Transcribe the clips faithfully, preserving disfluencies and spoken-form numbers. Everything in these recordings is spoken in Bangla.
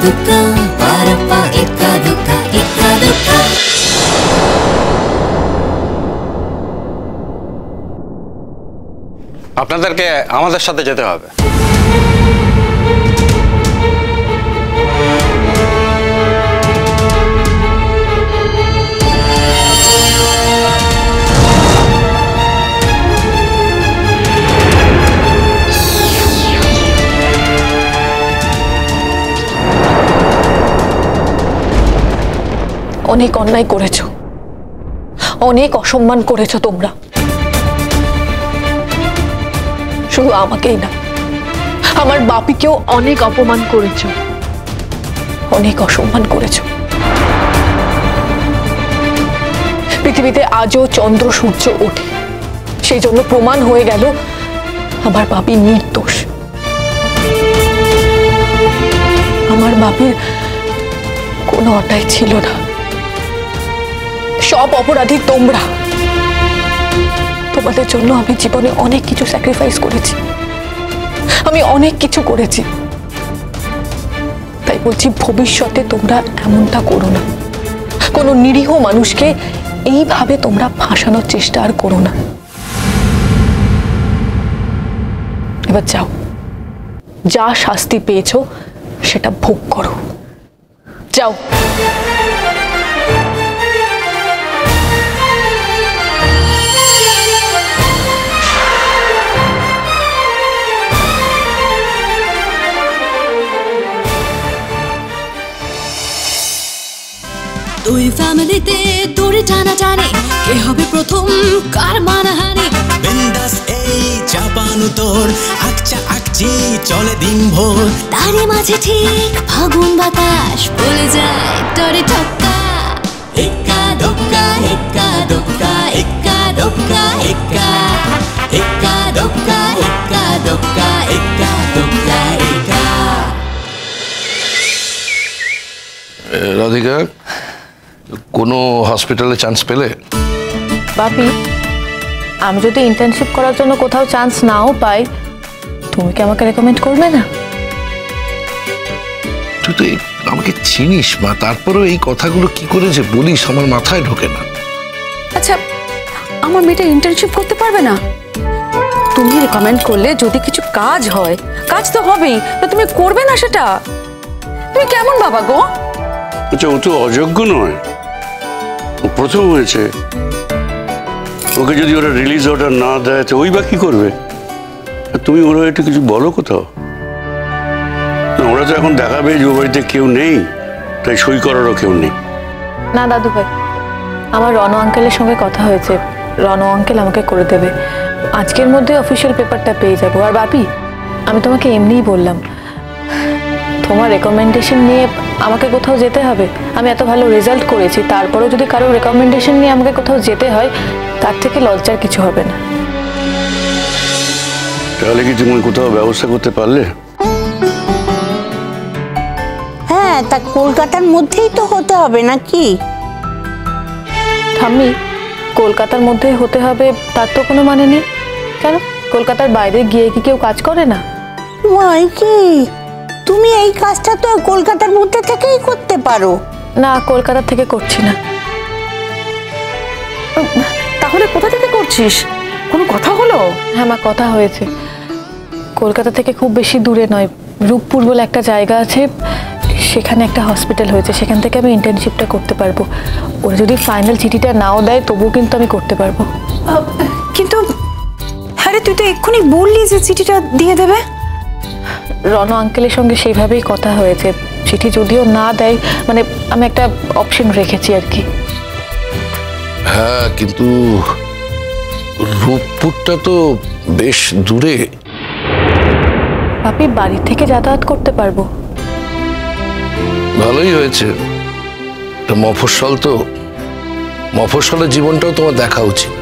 দুক্কা পারাপ্পা এক্কা দুক্কা এক্কা দুক্কা। আপনাদেরকে আমাদের সাথে যেতে হবে। অনেক অন্যায় করেছো, অনেক অসম্মান করেছো তোমরা। শুধু আমাকেই না, আমার বাপিকেও অনেক অপমান করেছো, অনেক অসম্মান করেছো। পৃথিবীতে আজও চন্দ্র সূর্য ওঠে, সেই জন্য প্রমাণ হয়ে গেল আমার বাপি নির্দোষ। আমার বাপির কোনো অন্যায় ছিল না, সব অপরাধী তোমরা। তোমাদের জন্য আমি জীবনে অনেক কিছু স্যাক্রিফাইস করেছি, আমি অনেক কিছু করেছি। তাই বলছি ভবিষ্যতে তোমরা এমনটা করো না, কোনো নিরীহ মানুষকে এইভাবে তোমরা ফাঁসানোর চেষ্টা আর করো না। এবার যাও, যা শাস্তি পেয়েছো সেটা ভোগ করো, যাও। দুই ফ্যামিলিতে দড়ি টানা টানে, কে হবে প্রথম কার মানহানি। বিন্দাস এই চাপানু তোর আকচা আকচি চলে দিন ভোর, তারে মাঝে ঠিক ফাগুন বাতাস বলে যায় টরে ঠক্কা। এক্কা দোক্কা এক্কা দোক্কা এক্কা দোক্কা এক্কা এক্কা দোক্কা এক্কা দোক্কা এক্কা দোক্কা এক্কা। রাধিকা, কোনো হসপিটালে চান্স পেলে? বাপি, আমি যদি ইন্টার্নশিপ করার জন্য কোথাও চান্স নাও পাই, তুমি কি আমাকে রেকমেন্ড করবে না? তুই তো আমাকে চিনিস মা, তারপরেও এই কথাগুলো কি করে যে বলিস আমার মাথায় ঢোকে না। আচ্ছা, আমার মেয়েটা ইন্টার্নশিপ করতে পারবে না? তুমি রেকমেন্ড করলে যদি কিছু কাজ হয়, কাজ তো হবেই, তো তুমি করবে না সেটা? তুমি কেমন বাবা গো? আচ্ছা, ও তো অযোগ্য নয়, ও প্রথম হয়েছে। ওকে যদি ওরা রিলিজ অর্ডার না দেয় তো ওই বা কি করবে? তুমি ওরা একটু কিছু বলো কোথাও। ওরা তো এখন দেখাবে যে ও বাড়িতে কেউ নেই, তাই সই করারও কেউ নেই। না দাদু ভাই, আমার রণ আঙ্কেলের সঙ্গে কথা হয়েছে, রণ আঙ্কেল আমাকে করে দেবে। আজকের মধ্যে অফিসিয়াল পেপারটা পেয়ে যাবো। আর বাপি, আমি তোমাকে এমনিই বললাম, তোমার রেকমেন্ডেশন নিয়ে আমাকে কোথাও যেতে হবে। আমি এত ভালো রেজাল্ট করেছি, তারপরেও যদি কারো রেকমেন্ডেশন নিয়ে আমাকে কোথাও যেতে হয়, তার থেকে লজ্জার কিছু হবে না। তাহলে কি তুমি কোথাও ব্যবস্থা করতে পারলে? হ্যাঁ, তা কলকাতার মধ্যেই তো হতে হবে নাকি? ঠাম্মি, কলকাতার মধ্যেই হতে হবে তার তো কোনো মানে নেই। কেন, কলকাতার বাইরে গিয়ে কি কেউ কাজ করে না? ওই কি, তুমি এই কাজটা তো কলকাতার মধ্যে থেকেই করতে পারো। না, কলকাতা থেকে করছি না। তাহলে কোথা থেকে করছিস? কোনো কথা হলো? হ্যাঁ মা, কথা হয়েছে। কলকাতা থেকে খুব বেশি দূরে নয়, রূপপুর বলে একটা জায়গা আছে, সেখানে একটা হসপিটাল হয়েছে, সেখান থেকে আমি ইন্টার্নশিপটা করতে পারবো। ওরা যদি ফাইনাল চিঠিটা নাও দেয় তবুও কিন্তু আমি করতে পারবো। কিন্তু হ্যাঁ রে, তুই তো এক্ষুনি বললি যে চিঠিটা দিয়ে দেবে। রণ আঙ্কেলের সঙ্গে সেইভাবেই কথা হয়েছে, চিঠি যদিও না দেয়, মানে আমি একটা অপশন রেখেছি আর কি। হ্যাঁ, কিন্তু রূপপুরটা তো বেশ দূরে। বাপি, বাড়ি থেকে যাতায়াত করতে পারবো। ভালোই হয়েছে, মফস্বল তো, মফস্বলের জীবনটাও তোমার দেখা উচিত।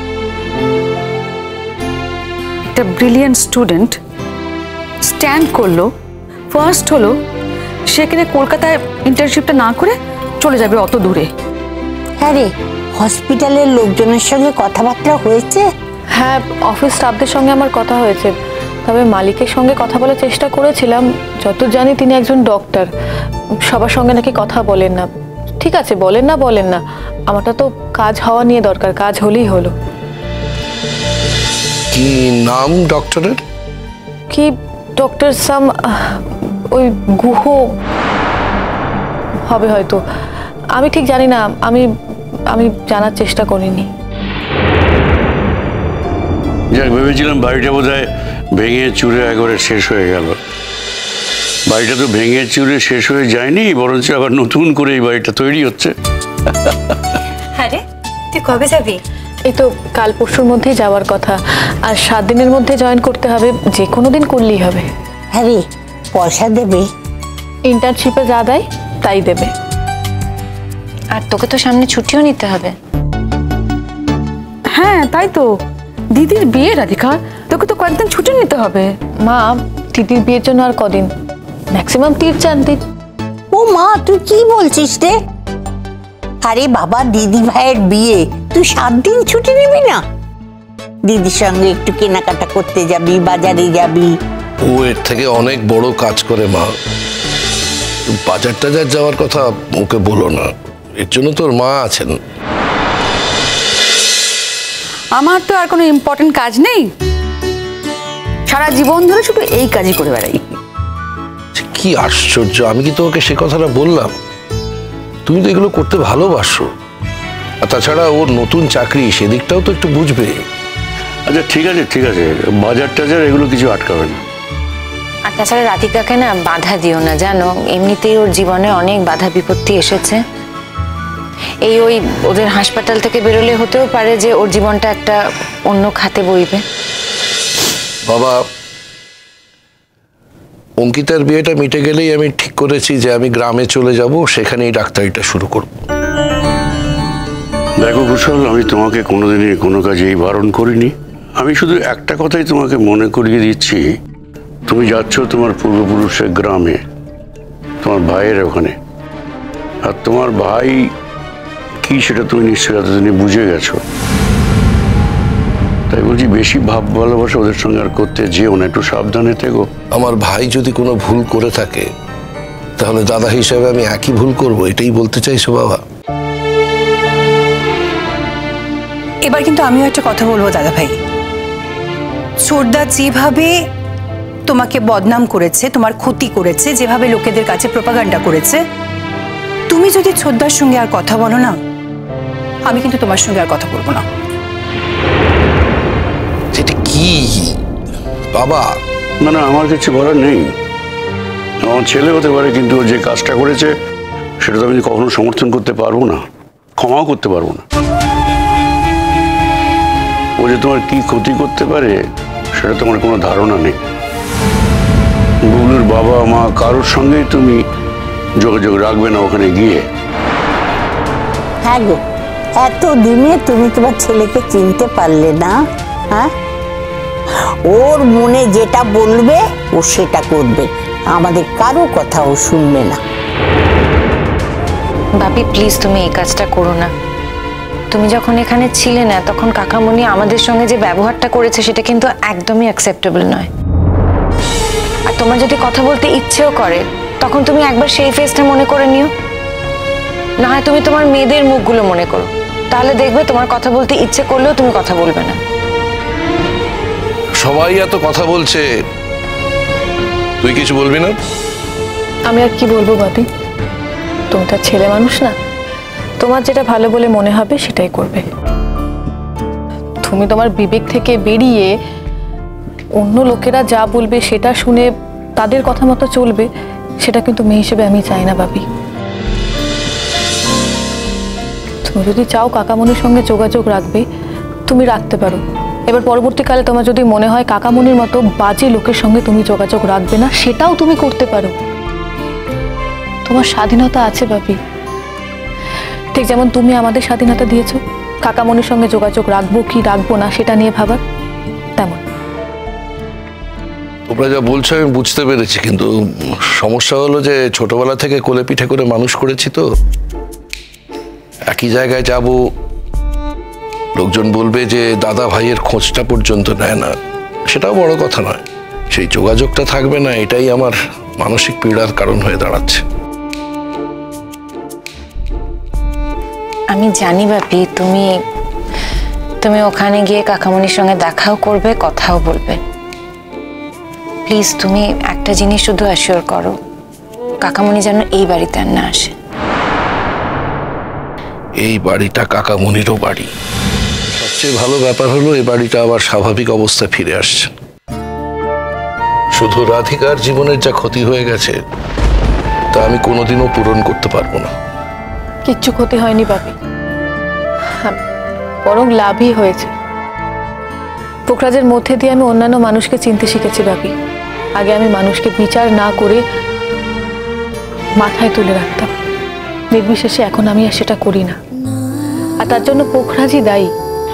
একটা ব্রিলিয়েন্ট স্টুডেন্ট স্ট্যান্ড করলো, ফার্স্ট হলো, সেখানে কলকাতায় ইন্টার্নশিপটা না করে চলে যাবে অত দূরে। হ্যাঁ রে, হসপিটালের লোকজনের সঙ্গে কথাবার্তা হয়েছে? হ্যাঁ, অফিস স্টাফদের সঙ্গে আমার কথা হয়েছে, তবে মালিকের সঙ্গে কথা বলার চেষ্টা করেছিলাম, যত জানি তিনি একজন ডক্টর, সবার সঙ্গে নাকি কথা বলেন না। ঠিক আছে, বলেন না বলেন না, আমারটা তো কাজ হওয়া নিয়ে দরকার, কাজ হলেই হলো। কি নাম ডক্টরের? কি ডক্টর সাম, ওই গুহ হবে হয়তো, আমি ঠিক জানি না, আমি আমি জানার চেষ্টা করিনি। যাক, ভেবেছিলাম বাড়িটা বোধ হয় ভেঙে চুরে একবারে শেষ হয়ে গেল। বাড়িটা তো ভেঙে চুরে শেষ হয়ে যায়নি, বরঞ্চ আবার নতুন করে এই বাড়িটা তৈরি হচ্ছে। আরে তুই কবে যাবি? এই তো কাল পরশুর মধ্যেই যাওয়ার কথা, আর সাত দিনের মধ্যে জয়েন করতে হবে, যে কোনো দিন করলেই হবে। হ্যাঁ রে, পয়সা দেবে? ইন্টার্নশিপে যা দেয় তাই দেবে। আর তোকে তো সামনে ছুটিও নিতে হবে। হ্যাঁ তাই তো, দিদির বিয়ে রাধিকা, তোকে তো কয়েকদিন ছুটি নিতে হবে। মা, দিদির বিয়ের জন্য আর কদিন, ম্যাক্সিমাম তিন চার দিন। ও মা, তুই কি বলছিস রে? আরে বাবা, দিদি ভাইয়ের বিয়ে, তুই সাত দিন ছুটি নিবি না? দিদির সঙ্গে একটু কেনাকাটা করতে যাবি, বাজারে যাবি। ও এর থেকে অনেক বড় কাজ করে মা, বাজার টাজার যাওয়ার কথা ওকে বলো না, এর জন্য তোর মা আছেন। আমার তো আর কোনো ইম্পর্টেন্ট কাজ নেই, সারা জীবন ধরে শুধু এই কাজই করে বেড়াই। কি আশ্চর্য, আমি কি তোকে সে কথাটা বললাম? তুমি তো এগুলো করতে ভালোবাসো, আর তাছাড়া ওর নতুন চাকরি, সেদিকটাও তো একটু বুঝবে। আচ্ছা ঠিক আছে ঠিক আছে, বাজার টাজার এগুলো কিছু আটকাবে না। আর তাছাড়া রাধিকাকে না বাধা দিও না, জানো এমনিতেই ওর জীবনে অনেক বাধা বিপত্তি এসেছে। এই ওই ওদের হাসপাতাল থেকে বেরোলে হতেও পারে যে ওর জীবনটা একটা অন্য খাতে বইবে। বাবা, অঙ্কিতার বিয়েটা মিটে গেলেই আমি ঠিক করেছি যে আমি গ্রামে চলে যাব, সেখানেই ডাক্তারিটা শুরু করব। দেখো কুশল, আমি তোমাকে কোনোদিনই কোনো কাজেই বারণ করিনি। আমি শুধু একটা কথাই তোমাকে মনে করিয়ে দিচ্ছি, তুমি যাচ্ছ তোমার পূর্বপুরুষের গ্রামে, তোমার ভাইয়ের ওখানে। আর তোমার ভাই কি সেটা তুমি নিশ্চয়ই এতদিনে বুঝে গেছো। তাই বলছি, বেশি ভাব ভালোবাসা ওদের সঙ্গে আর করতে যেও না, একটু সাবধানে থেকো। আমার ভাই যদি কোনো ভুল করে থাকে, তাহলে দাদা হিসেবে আমি একই ভুল করব, এটাই বলতে চাইছো বাবা? এবার কিন্তু আমিও একটা কথা বলবো দাদা ভাই, ছোটদা যেভাবে তোমাকে বদনাম করেছে, তোমার ক্ষতি করেছে, যেভাবে লোকেদের কাছে প্রোপাগান্ডা করেছে, তুমি যদি ছোটদার সঙ্গে আর কথা বলো না, আমি কিন্তু তোমার সঙ্গে আর কথা বলবো না। সেটা কি বাবা? না না, আমার কিছু বলার নেই। আমার ছেলে হতে পারে, কিন্তু ও যে কাজটা করেছে সেটা তো আমি কখনো সমর্থন করতে পারবো না, ক্ষমাও করতে পারবো না। ও যে তোমার কি ক্ষতি করতে পারে সেটা তোমার কোনো ধারণা নেই। বুবলুর বাবা মা কারোর সঙ্গেই তুমি যোগাযোগ রাখবে না ওখানে গিয়ে। হ্যাঁ গো, এত দিনে তুমি তোমার ছেলেকে চিনতে পারলে না? হ্যাঁ, ওর মনে যেটা বলবে ও সেটা করবে, আমাদের কারো কথা ও শুনবে না। বাপি প্লিজ, তুমি এই কাজটা করো না। তুমি যখন এখানে ছিলে না, তখন কাকামণি আমাদের সঙ্গে যে ব্যবহারটা করেছে সেটা কিন্তু একদমই অ্যাকসেপ্টেবল নয়। আর তোমার যদি কথা বলতে ইচ্ছেও করে, তখন তুমি একবার সেই ফেসটা মনে করে নিও, না হয় তুমি তোমার মেয়েদের মুখগুলো মনে করো, তাহলে দেখবে তোমার কথা বলতে ইচ্ছে করলেও তুমি কথা বলবে না। সবাই এত কথা বলছে, তুই কিছু বলবি না? আমি আর কি বলবো বাপি, তুমি তার ছেলে মানুষ না, তোমার যেটা ভালো বলে মনে হবে সেটাই করবে। তুমি তোমার বিবেক থেকে বেরিয়ে অন্য লোকেরা যা বলবে সেটা শুনে তাদের কথা মতো চলবে, সেটা কিন্তু মেয়ে হিসেবে আমি চাই না বাপি। তুমি যদি চাও কাকামণির সঙ্গে যোগাযোগ রাখবে, তুমি রাখতে পারো। এবার পরবর্তীকালে তোমার যদি মনে হয় কাকামণির মতো বাজে লোকের সঙ্গে তুমি যোগাযোগ রাখবে না, সেটাও তুমি করতে পারো, তোমার স্বাধীনতা আছে বাপি। ঠিক যেমন তুমি আমাদের স্বাধীনতা দিয়েছো কাকামণির সঙ্গে যোগাযোগ রাখবো কি রাখবো না সেটা নিয়ে ভাবার, তেমন। তোমরা যা বলছো আমি বুঝতে পেরেছি, কিন্তু সমস্যা হলো যে ছোটবেলা থেকে কোলে পিঠে করে মানুষ করেছি তো, একই জায়গায় যাব, লোকজন বলবে যে দাদা ভাইয়ের খোঁজটা পর্যন্ত নেয় না, সেটাও বড় কথা নয়। সেই যোগাযোগটা থাকবে না, এটাই আমার মানসিক পীড়ার কারণ হয়ে দাঁড়াচ্ছে। আমি জানি বাপি, তুমি তুমি ওখানে গিয়ে কাকামণির সঙ্গে দেখাও করবে, কথাও বলবে। প্লিজ তুমি একটা জিনিস শুধু অ্যাসিওর করো, কাকামণি যেন এই বাড়িতে আর না আসে। এই বাড়িটা কাকামণিরও বাড়ি। সবচেয়ে ভালো ব্যাপার হলো এই বাড়িটা আবার স্বাভাবিক অবস্থায় ফিরে আসছে। শুধু রাধিকার জীবনের যা ক্ষতি হয়ে গেছে তা আমি কোনোদিনও পূরণ করতে পারবো না। কিচ্ছু ক্ষতি হয়নি বাপি, বরং লাভই হয়েছে। পোখরাজের মধ্যে দিয়ে আমি অন্যান্য মানুষকে চিনতে শিখেছি বাপি। আগে আমি মানুষকে বিচার না করে মাথায় তুলে রাখতাম, নির্বিশেষে এখন আমি আর সেটা করি না। আর তার জন্য পোখরাজই দায়ী।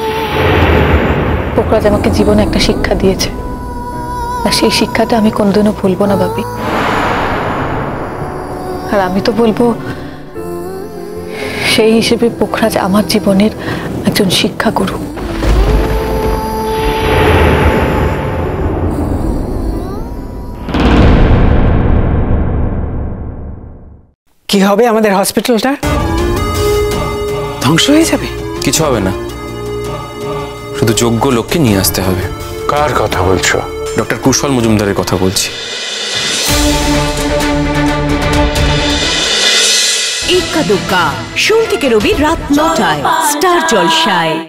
পোখরাজ আমাকে জীবনে একটা শিক্ষা দিয়েছে, আর সেই শিক্ষাটা আমি কোনোদিনও ভুলবো না বাপি। আর আমি তো বলবো সেই হিসেবে পোখরাজ আমার জীবনের একজন শিক্ষাগুরু। কি হবে আমাদের হসপিটালটা? ধ্বংস হয়ে যাবে? কিছু হবে না, শুধু যোগ্য লোককে নিয়ে আসতে হবে। কার কথা বলছো? ডক্টর কুশল মজুমদারের কথা বলছি। এক্কা দোক্কা সোম থেকে রবি রাত নটায় স্টার জলসায়।